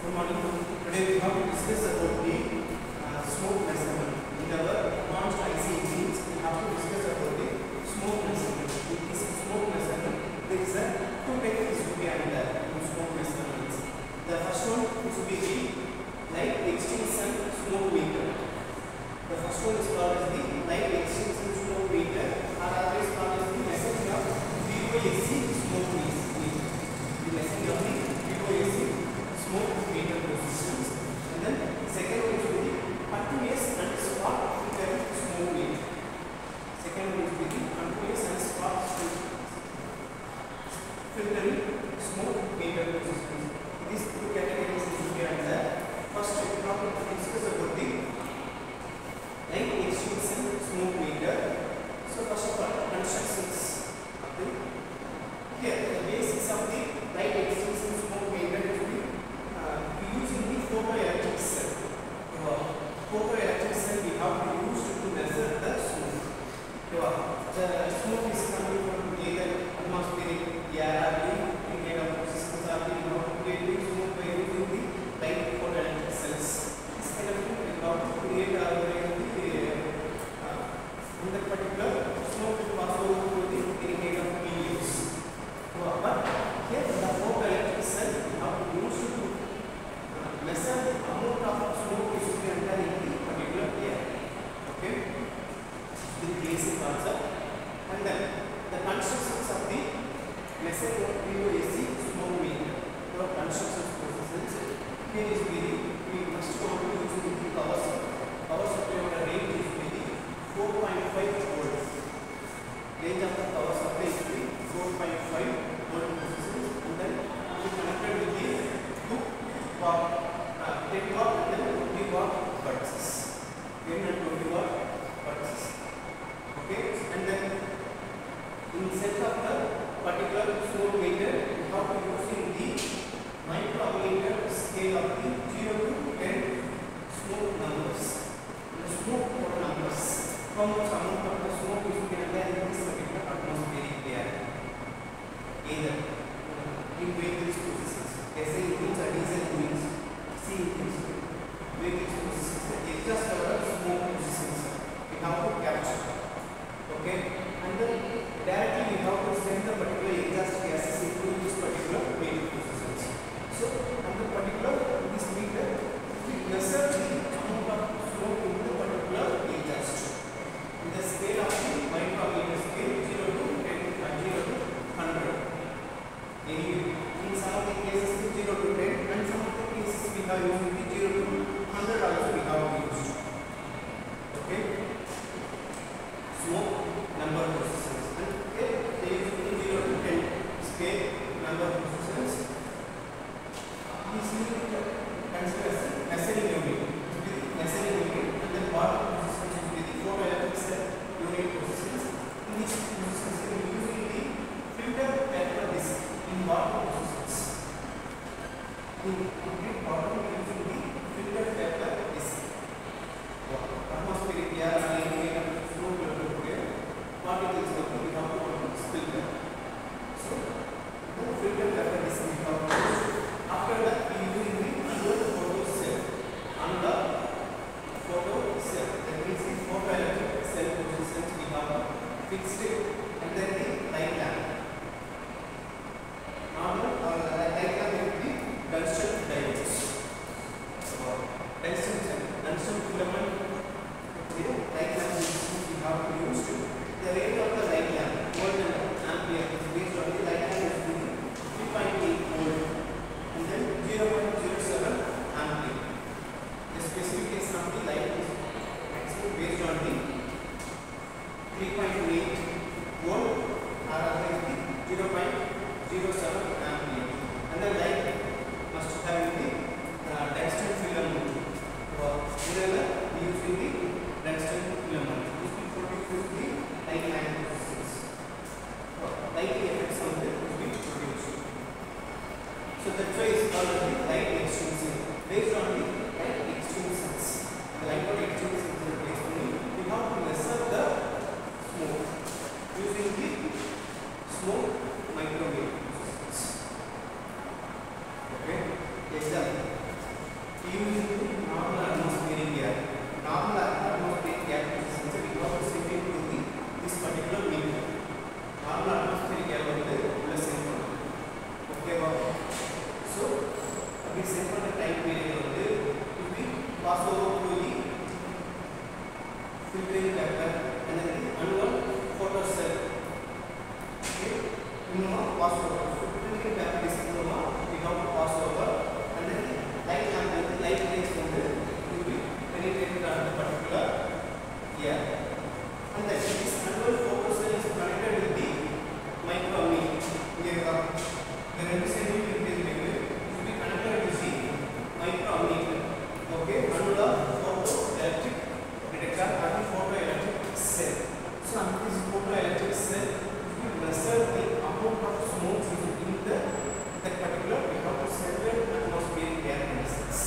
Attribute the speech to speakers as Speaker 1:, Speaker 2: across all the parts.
Speaker 1: Good morning. Today we have to discuss about the smoke measurement. In our advanced IC engineers, we have to discuss about the smoke measurement. In this smoke measurement, there is a two techniques to be under smoke measurements. The first one is to be the light extinction smoke meter. The first one is called as the light extinction smoke meter, or otherwise called as the measuring of VOC smoke meter. The measuring of the VOC smoke meter resistance. And then second one is the continuous and spot filtering smoke meter. Second one is the continuous and spot filtering smoke meter resistance. These two categories is here and there. First, we will discuss about the light extinction smoke meter. So first of all, constructions. Here, the basics of the light extinction smoke meter is using the photoelectric cell. Photoelectric cell we have to use to measure the smoke. The smoke is coming from either atmospheric air or any kind of systems are being creating smoke by using the light photoelectric cells. This kind of thing we have to create in the particular smoke will pass over to the any kind of mediums. But here the photoelectric cell we have to use to measure the amount of smoke is to be under in the particular air. Okay, the basic concept. And then the constructions of the measuring of VOC smoke meter. The construction processes here is we must go to using the power supply. Power supply on the range is 4.5 volts. Range of the power supply is 4.5 volt resistance, and then we connected with the 2 watt, 10 watt and then 20 watt buttons. 10 and 20 watt buttons. Okay, and then in set of the particular smoke meter, we have to using the micrometer scale of the 0 to 10 smoke numbers. The smoke numbers. How much amount of the smoke is to be under in this particular atmospheric air? Either in vehicles processes, SA engines or diesel engines, C engines, vehicles processes, it's just our smoke resistance. We have to capture. Okay, and then directly we have to send the particular exhaust gases into this particular vehicle processes. So, on the particular this meter, we measure the amount of smoke in the particular exhaust. In the scale of the micrometer scale, 0 to 10 and 0 to 100. In some of the cases 0 to 10 and some of the cases we have used the 0 to 100 also we have used. Okay. Smoke number resistance. And okay, they use the 0 to 10 scale number resistance. This is considered as measuring unit. Measuring unit and then watt resistance is the photoelectric cell unit resistance. In this resistance we are using the filter vector disk in watt resistance. In complete bottom we are using the filter vector disk. Atmospheric air and any kind of smoke level particles we have to filter. So the filter vector disk we have to use. After that we are using the photo cell. On the photo cell, that means the photoelectric cell resistance we have fixed it, and then the light lamp. Normal or light lamp will be tungsten diodes. Tungsten filament, the light lamp resistance we have to use. The rate of the light lamp, volt and ampere, is based on the light lamp is 3.8 volt and then 0.07 ampere. The specification of the light is actually based on the 3.8 volt or otherwise the 0.07 ampere. And the light must have the tungsten filament. Here we use the tungsten filament. This will produce the light lamp resistance. Light effects on the will be produced. So that's why it's called the light extinction. Based on the light extinctions. The light extinctions are based on we have to measure the smoke using the smoke micrometer resistance. Okay, example. using the normal atmospheric air. Normal atmospheric air is we have to send it to this particular meter. Normal atmospheric air plus send பண்ணணும். Okay வா? So we send பண்ண time period to be pass over to the filtering vapor and then the annual photo cell. Okay, pass over filtering vapor is we have to pass over and then light rays will be penetrated on the particular air and then this annual photo cell is connected with the micrometer. Here the representative will be connected with the micrometer. Okay, annular photoelectric detector or the photoelectric cell. So on this photoelectric cell we measure the amount of smoke in that particular we have to separate atmospheric air conditions.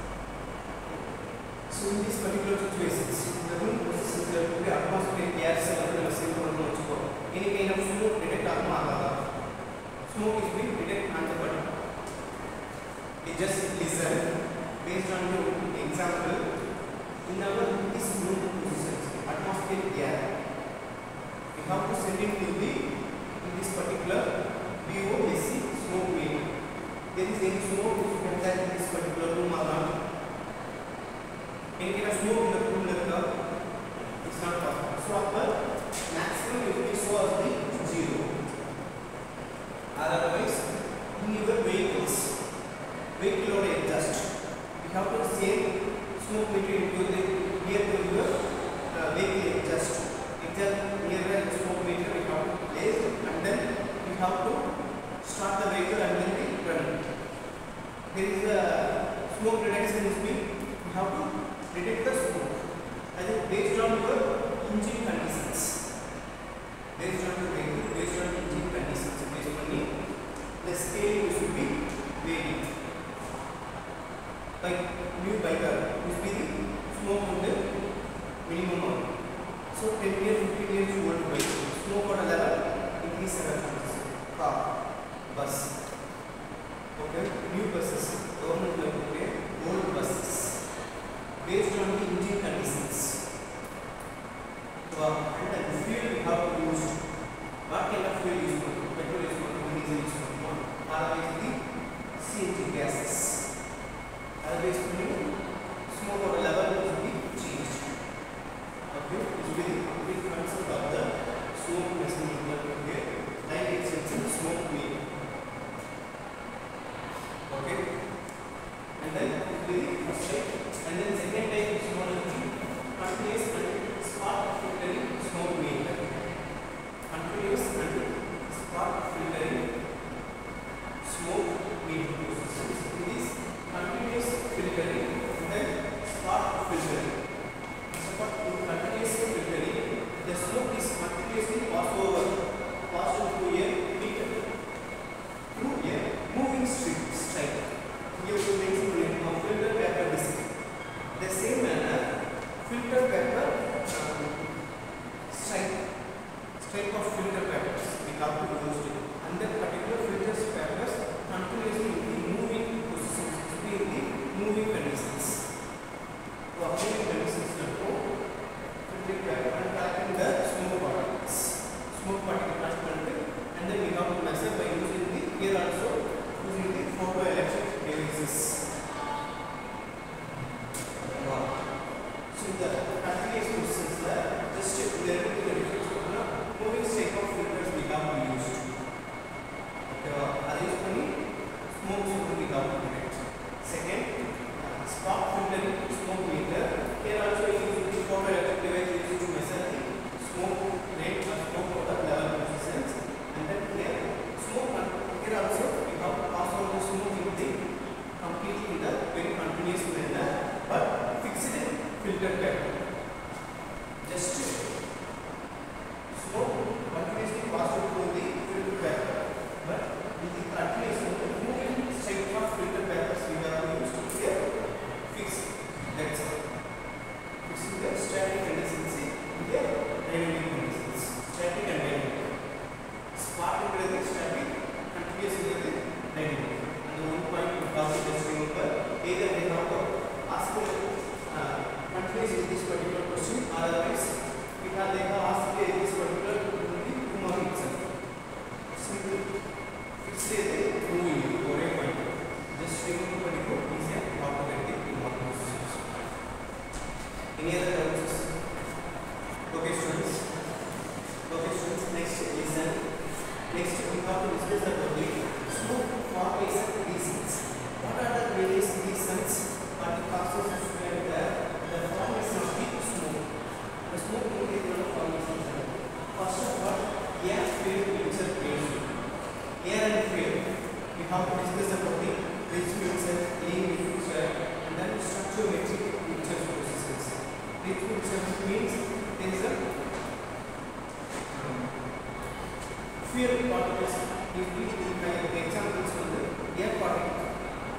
Speaker 1: So in this particular situations the room process is the atmospheric air cell any kind of smoke detect smoke is being detected on the body. You just listen based on your example in our this room process atmospheric air we have to send it to the in this particular VOC smoke meter. There is any smoke which you can tell in this particular room around. Any kind of smoke in the room it's not possible. So our maximum will be so as the 0. Otherwise in your vehicles vehicle load adjust we have to save smoke meter into the near to your vehicle adjust near the smoke meter we have to place and then we have to start the vehicle and then we run. There is a smoke detection speed we have to detect the smoke and then based on your engine conditions based on the vehicle based on engine conditions based on the scale should be varied. Like new biker will be the smoke on the minimum amount. So 10 years, 15 years old bike smoke on a level increase car, bus. Okay, new buses, government level old buses based on the engine conditions. And the fuel we have to use. What kind of fuel use? Petrol use, diesel use, otherwise the CNG gases. Otherwise smoke on a level will be changed. Okay, this will be the complete concept of the smoke measurement here. Line extension smoke meter. Okay, and then it will be the first type, and then second type is known as the continuous and spark filtering smoke meter. Continuous and spark filtering smoke meter. It is continuous filtering and then spark filtering. So for continuous filtering, the smoke is continuously passed through a meter through a moving stripe. Here we mention filter vapor disc. The same manner, filter vapor stripe of filter vapors we have to use it, and that particular filter vapors continuously in the moving positions, in the moving conditions. So moving conditions filtering vapor and collecting the smoke particle and then we have to measure by using the here also using the photoelectric devices. So the continuous positions just there will be the difference moving shape of filters we have to use. Okay, arrange money smoke should be have to detect. Second, spark filtering smoke meter. Here also we use the photoelectric device used to measure the smoke rate or smoke odor level positions. And then here smoke here also we have to pass on the smoke in the completely in the very continuous manner, but fixed filter vapor. Just smoke continuously passed through the filter vapor, but with the continuous moving shape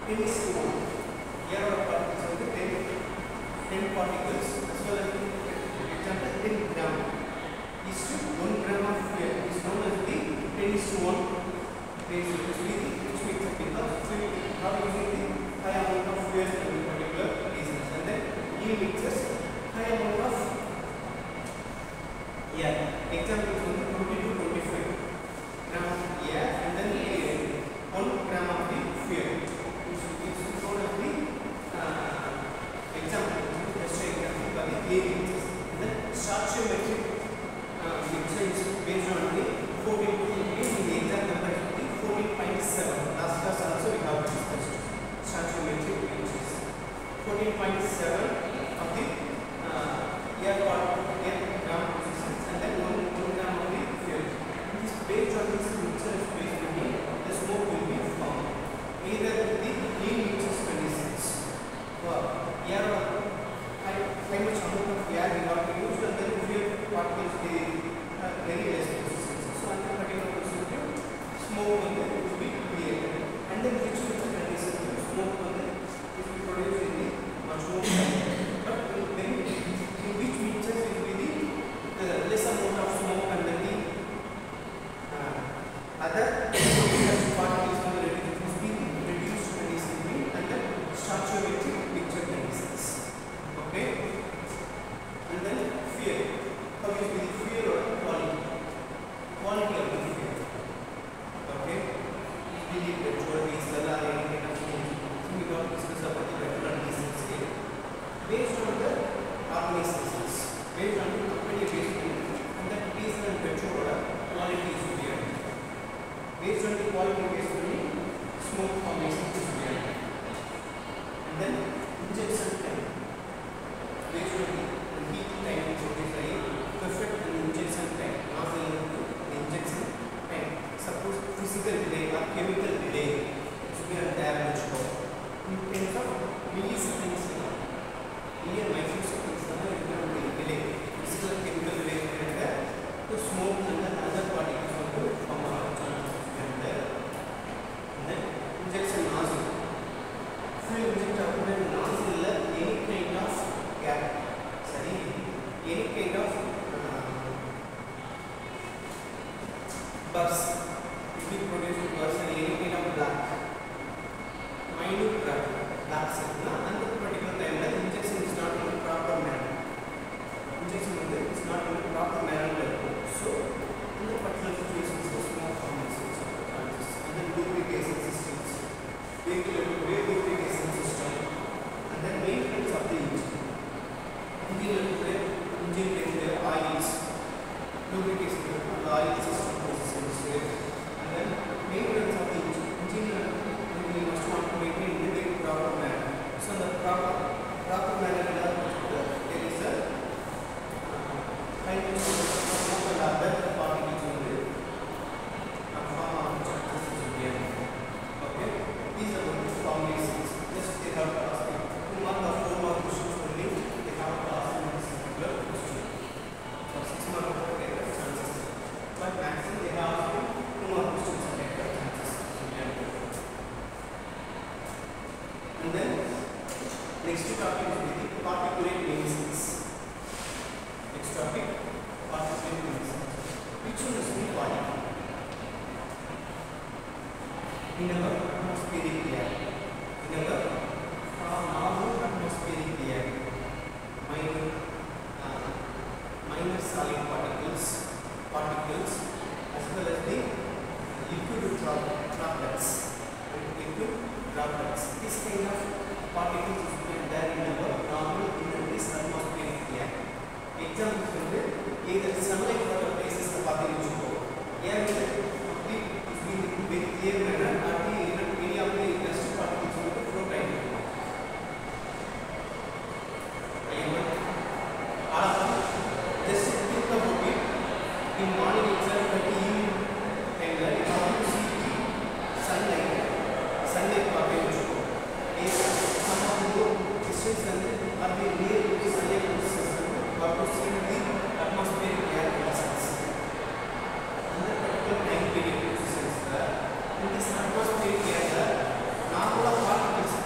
Speaker 1: 10 is to 1. Here our particles will be 10 particles as well as example 10 gram is to 1 gram of fuel is known as the 10 is to 1 ratio, which means because how using the high amount of fuel in a particular reasons, and then E mixes high amount of air. Example is 20 to 25 gram of air and then 1 gram of the fuel. This is known as the example. Let's say example for the A mixes. And then stoichiometric mixture is based on the 14. In the exam number 14.7. Last class also we have discussed stoichiometric mixtures. 14.7 of the air gram resistance and then 1 gram of the fuel. This based on this mixture is based on the smoke will be formed either with the clean mixture conditions. Air how much amount of air we have to use and then fuel particles very less resistance. So under particular procedure smoke will be created and then which mixture conditions smoke is produced in the much more but then in which mixtures will be the less amount of smoke and then the other particles will be reduced conditions and then stoichiometric mixture conditions. Okay, and then fuel. How is the fuel or quality of the fuel? Okay, we need petrol, diesel, or any kind of fuel. So we got to discuss about the petrol and diesel scale based on the organizations, based on the company based on and that diesel and petrol quality is weird. Based on the quality based on the smoke formation is weird. And then injection time based on the heat time which is very perfect and injection time nozzle injection time. Suppose physical delay or chemical delay should be a damage in terms of milliseconds near microseconds delay physical chemical delay to smoke and then other particles will form out and then injection nozzle fuel injector nozzle any kind of gap sorry any kind of burst if we produce burst and any kind of black minute black signal and that particular time the injection is not in a proper manner is not in a proper manner so in the particular situations the smoke formations and then lubrication systems vehicle lubrication system and then maintenance of the engine oils lubrication oil system processes and then maintenance of the engine we must want to maintain in a proper manner. So the proper manner there is a kind of other particles in the form of charges again. Okay, these are the formations. Just they have to ask 2 mark or 4 mark questions only. They have to ask in this particular question. For 6 mark they have chances. But maximum they have 2 mark questions and they have chances. And then next topic is the particulate emissions. Next topic, particulate emissions. Which one is the particle? In our atmospheric air, in our normal atmospheric air, minor solid particles as well as the liquid droplets. This kind of particles is there in our normal atmospheric air. Example either sunlight water places the particle air is being very clear manner or any of the dust particles will float right. Just think about it in morning itself at the evening time that you have to see the sunlight particle some of the distance are the near to the sunlight system or to see the atmospheric air conditions. And the particular time period in this atmosphere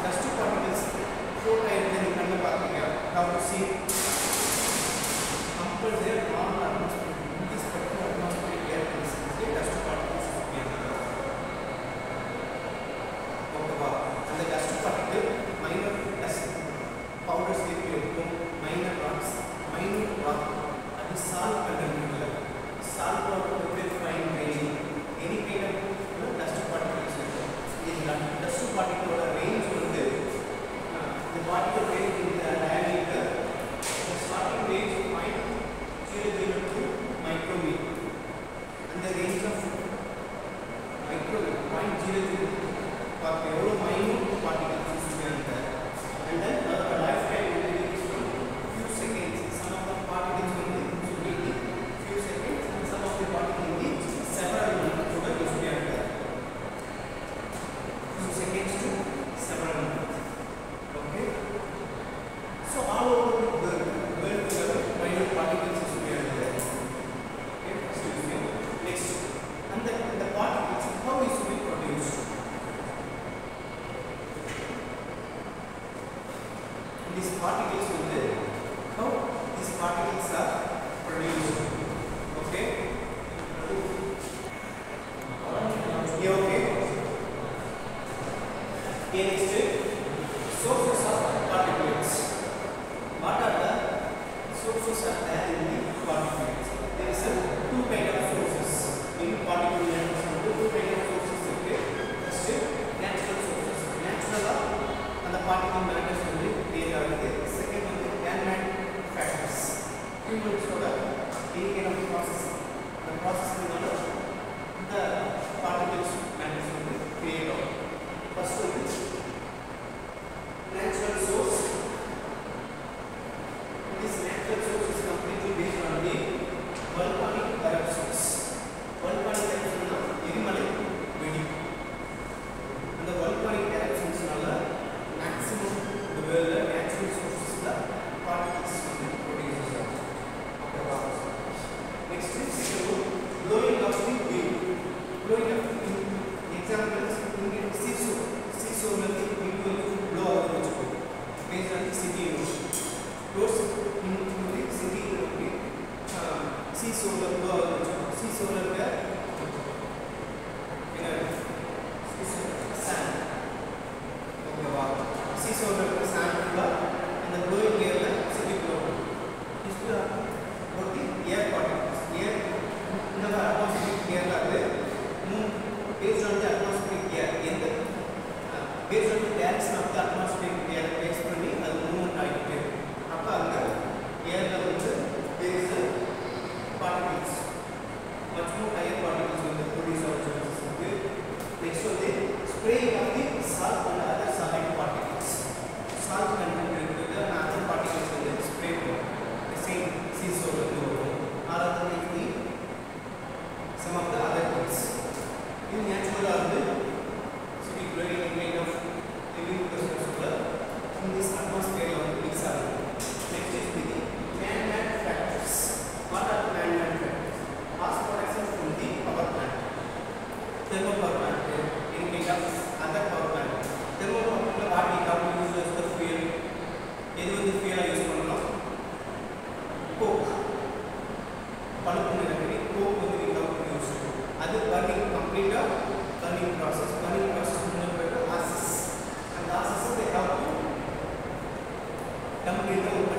Speaker 1: dust particles float ஆயிருக்கு நீங்க கண்ண பாத்தீங்க. How to see compared their normal atmosphere in this particular atmospheric air conditions the dust particles appear. ஓகேவா? அந்த dust particle minor dust powders இருக்கும், minor rocks, minute rock, அது salt content இல்ல. Salt water with fine grain, any kind of dust particles இருக்கும். இந்த dust particle ஓட range வந்து the particle range in the diameter, the starting range 0.002 micrometer and the range of micrometer 0.002 பார்க்க எவ்வளவு minute particles இருக்கு. And then the lifetime is from few seconds. Some of the particles will be few seconds and some of the particles will be several minutes to the use few seconds to several minutes. Okay, so all over the world minute particles is there. Okay, excuse me. Next, and the particles, how is it produced? These particles will be, how these particles are produced. Okay, okay. Next, sources of particles. What are the sources are there in the particles? There is two kind of sources in particle matter. Two kind of sources. Okay, first natural sources. Natural and the particle matters will be there. Second one is man-made factors. Humans for the any kind of process. The process is the particles matters will be created. First one is natural source. This natural source is completely based on the volcanic eruptions. Volcanic eruptions are எரிமலை வெடிப்பு. அந்த volcanic eruptions நால maximum the world natural sources the particles produces. Okay, next is blowing of the wind. Blowing of the wind. Examples in seesaw will the wind will blow out the water based on the city erosion. Flows into the city erosion. Seesaw will blow out the water. Seesaw will be sand. Okay, wow. Seesaw will be sand floor and the blowing air the city blow. This will about the air particles. Air in the atmospheric air based on the atmospheric air in the based on the direction of the atmospheric air based பண்ணி அது movement ஆயிட்டே அப்ப அங்க ஏர்ல வந்து there is particles much more higher particles will be produced out of this. Next one the spraying of the salt and other solid particles. Salt content இருக்குது and other particles வந்து spray பண்ணும். The same seesaw வந்து வரும். or other the some of the other things. In natural are the city blowing kind of living process in this atmosphere of the mix are. Next is the man-made factors. What are man-made factors? Mass production from the power plant, thermal power plant, any kind of other power plant. Thermal power plant what we have to use as the fuel. எது வந்து fuel use பண்ணலாம்? coke. பழுப்பு நிறமி coke வந்து we have to use. அது burning complete burning process முடிஞ்ச பிறகு gases and gases they have to dump into